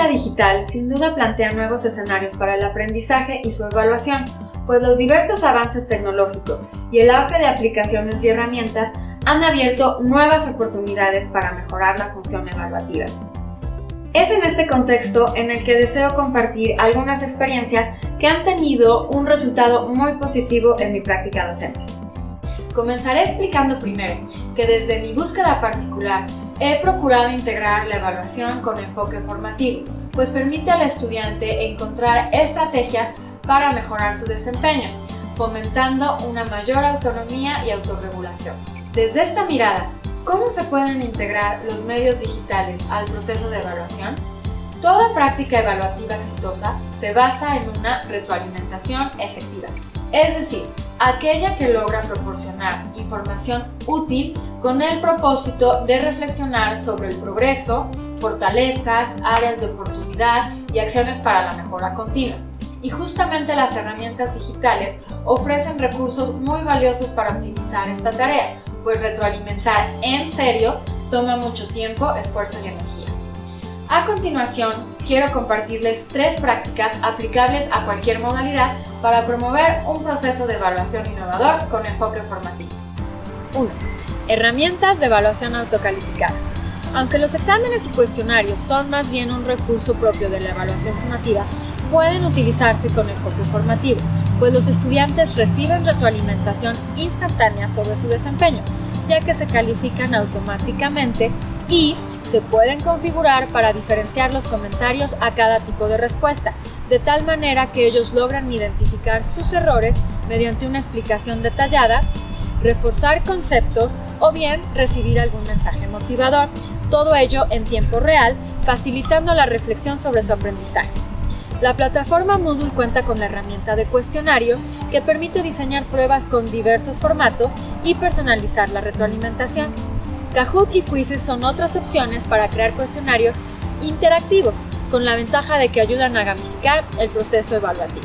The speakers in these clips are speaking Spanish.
era digital sin duda plantea nuevos escenarios para el aprendizaje y su evaluación, pues los diversos avances tecnológicos y el auge de aplicaciones y herramientas han abierto nuevas oportunidades para mejorar la función evaluativa. Es en este contexto en el que deseo compartir algunas experiencias que han tenido un resultado muy positivo en mi práctica docente. Comenzaré explicando primero que desde mi búsqueda particular he procurado integrar la evaluación con enfoque formativo, pues permite al estudiante encontrar estrategias para mejorar su desempeño, fomentando una mayor autonomía y autorregulación. Desde esta mirada, ¿cómo se pueden integrar los medios digitales al proceso de evaluación? Toda práctica evaluativa exitosa se basa en una retroalimentación efectiva, es decir, aquella que logra proporcionar información útil con el propósito de reflexionar sobre el progreso, fortalezas, áreas de oportunidad y acciones para la mejora continua. Y justamente las herramientas digitales ofrecen recursos muy valiosos para optimizar esta tarea, pues retroalimentar en serio toma mucho tiempo, esfuerzo y energía. A continuación, quiero compartirles 3 prácticas aplicables a cualquier modalidad para promover un proceso de evaluación innovador con enfoque formativo. 1. Herramientas de evaluación autocalificada. Aunque los exámenes y cuestionarios son más bien un recurso propio de la evaluación sumativa, pueden utilizarse con enfoque formativo, pues los estudiantes reciben retroalimentación instantánea sobre su desempeño, ya que se califican automáticamente y se pueden configurar para diferenciar los comentarios a cada tipo de respuesta, de tal manera que ellos logran identificar sus errores mediante una explicación detallada, reforzar conceptos o bien recibir algún mensaje motivador, todo ello en tiempo real, facilitando la reflexión sobre su aprendizaje. La plataforma Moodle cuenta con la herramienta de cuestionario que permite diseñar pruebas con diversos formatos y personalizar la retroalimentación. Kahoot y Quizzes son otras opciones para crear cuestionarios interactivos, con la ventaja de que ayudan a gamificar el proceso evaluativo.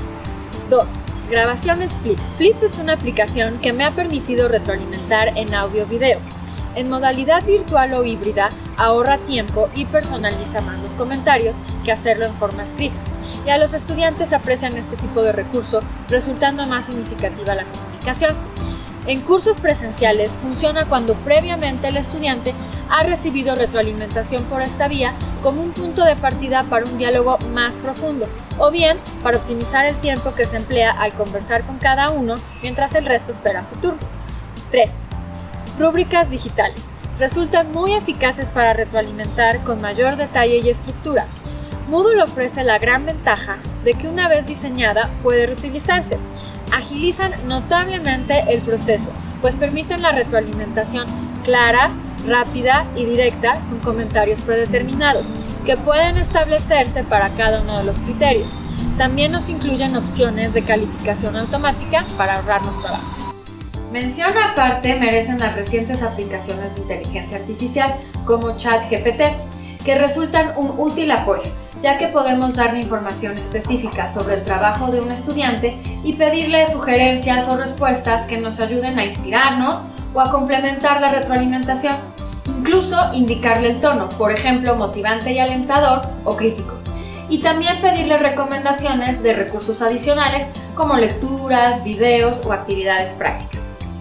2. Grabaciones Flip. Flip es una aplicación que me ha permitido retroalimentar en audio-video. En modalidad virtual o híbrida, ahorra tiempo y personaliza más los comentarios que hacerlo en forma escrita. Y a los estudiantes aprecian este tipo de recurso, resultando más significativa la comunicación. En cursos presenciales funciona cuando previamente el estudiante ha recibido retroalimentación por esta vía como un punto de partida para un diálogo más profundo, o bien para optimizar el tiempo que se emplea al conversar con cada uno mientras el resto espera su turno. 3. Rúbricas digitales. Resultan muy eficaces para retroalimentar con mayor detalle y estructura. Moodle ofrece la gran ventaja de que una vez diseñada puede reutilizarse. Agilizan notablemente el proceso, pues permiten la retroalimentación clara, rápida y directa con comentarios predeterminados, que pueden establecerse para cada uno de los criterios. También nos incluyen opciones de calificación automática para ahorrarnos trabajo. Mención aparte merecen las recientes aplicaciones de inteligencia artificial como ChatGPT, que resultan un útil apoyo, ya que podemos darle información específica sobre el trabajo de un estudiante y pedirle sugerencias o respuestas que nos ayuden a inspirarnos o a complementar la retroalimentación. Incluso indicarle el tono, por ejemplo, motivante y alentador o crítico. Y también pedirle recomendaciones de recursos adicionales como lecturas, videos o actividades prácticas.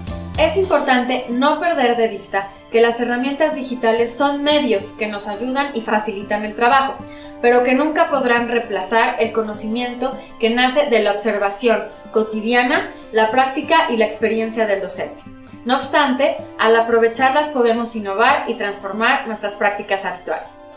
Es importante no perder de vista que las herramientas digitales son medios que nos ayudan y facilitan el trabajo, pero que nunca podrán reemplazar el conocimiento que nace de la observación cotidiana, la práctica y la experiencia del docente. No obstante, al aprovecharlas podemos innovar y transformar nuestras prácticas habituales.